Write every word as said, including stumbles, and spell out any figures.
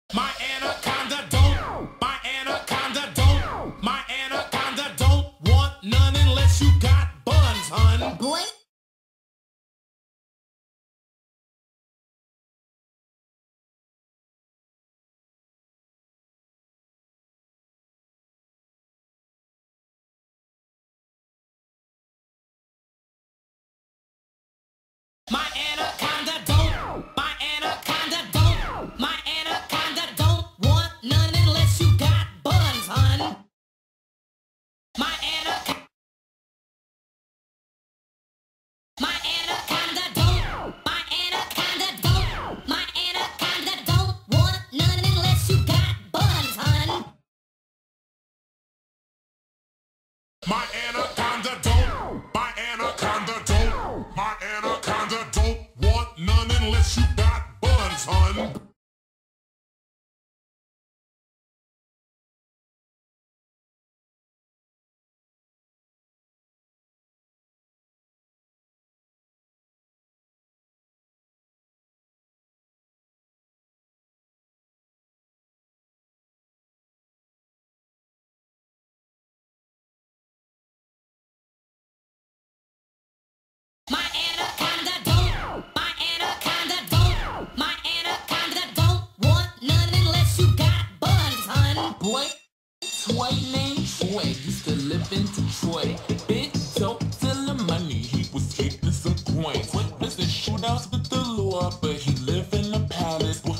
My anaconda don't, my anaconda don't, my anaconda don't want none unless you got buns, hun. Boy. My anaconda don't, my anaconda don't, my anaconda don't want none unless you got buns, hun. My anaconda, my anaconda don't, my anaconda don't, my anaconda don't want none unless you got buns, hun. My anaconda don't, my anaconda don't, my anaconda don't want none unless you got buns, hun. My anaconda don't, my anaconda don't, my anaconda don't want none unless you got buns, hun. Boy, Troy named Troy used to live in Detroit. Big dope till money, he was getting some coins. Witnessing shootouts with the law, but he lived in a palace.